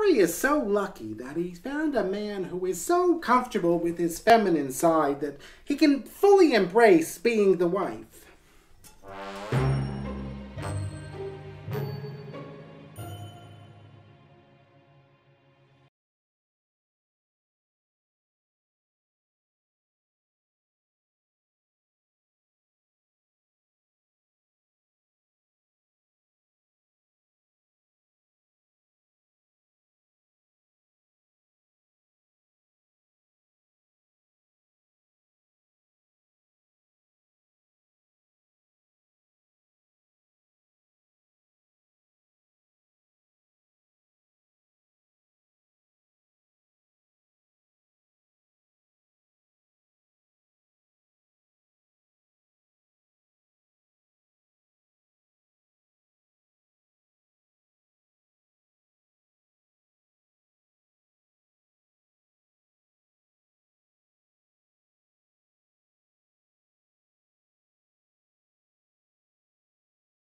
Harry is so lucky that he's found a man who is so comfortable with his feminine side that he can fully embrace being the wife.